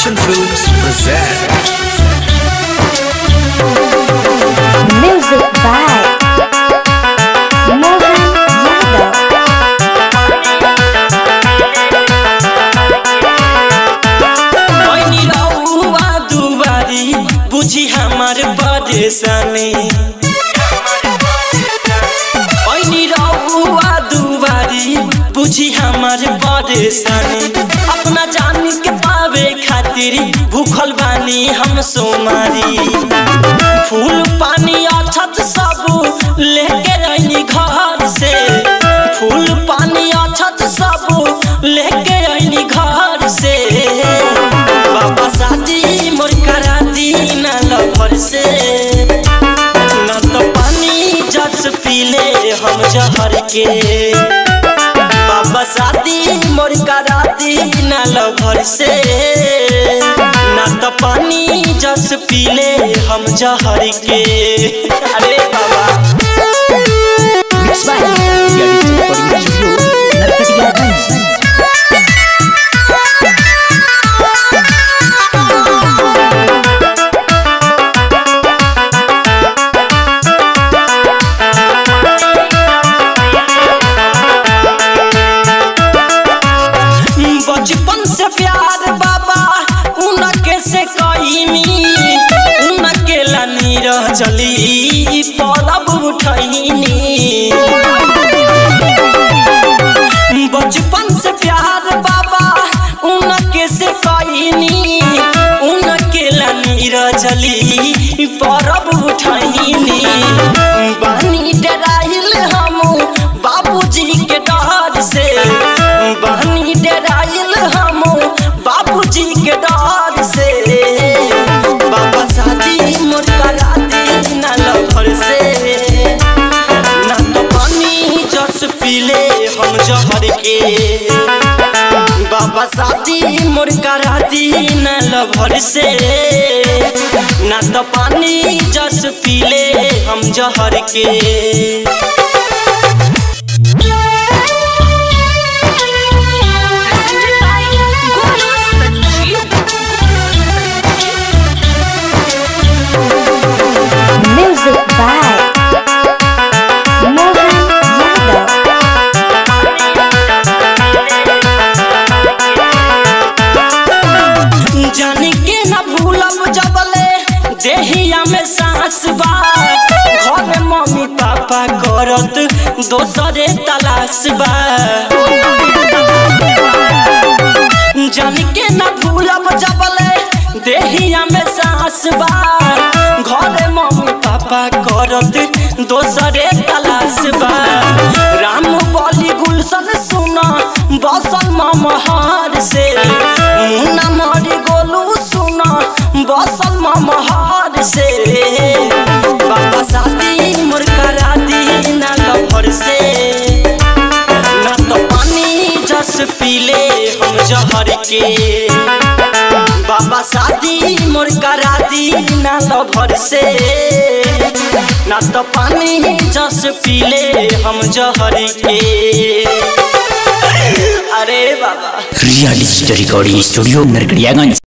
Action Films present Music by Mohan Yadav. ओइनी रउआ दुआरी बुझी हमार परेशानी। ओइनी रउआ दुआरी बुझी हमार परेशानी। अपना जान के पावे खातिर भूखल बानी हम सोमारी। फूल पानी अछत सब लेके आइनी घर से। फूल पानी अछत सब लेके आइनी घर से। बाबा शादी मोर करा दी ना लफर से। ना तो पानी जस पीले हम जहर के। बाबा शादी मोर करा दी ना लफर से। ना तो पानी जस पीले हम जहर के। अरे बाबा Mix by Yadi Recording Studio, Narkatiyaganj. बचपन से प्यार बाबा उनके से कईनी। उनके लानी रह चली परब उठैनी। बचपन से प्यार बाबा उनके से कईनी। उनके लानी रह चली परब उठैनी। बानी डराइल हम बाबूजी के डर से। बानी डराइल हम बाबूजी के डर से। बाबा शादी मोर करा दी ना लफर से। ना तो पानी जस पीले हम जहर के। बाबा शादी मोर करा दी ना लफर से। ना तो पानी जस पीले हम जहर के। Music by Mohan Yadav. जानी के ना भूलब जबले देहिया में सांस बा। घर में मम्मी पापा करत दोसरे तलाश बा। जानी के ना भूलब जबले देहिया में सांस बा। घर में मम्मी पापा करत दोसरे तलाश बा। राम बोली गुलशन सुना बसल महर से। मुन्ना मारी गोलू सुना बसल महर से। बाबा शादी मोर करा दी ना लफर से। ना तो पानी जस पीले हम जहर के। बाबा शादी मोर करा दी ना लफर से। ना तो पानी जस पीले हम जहर के। अरे बाबा Yadi Recording Studio, Narkatiyaganj.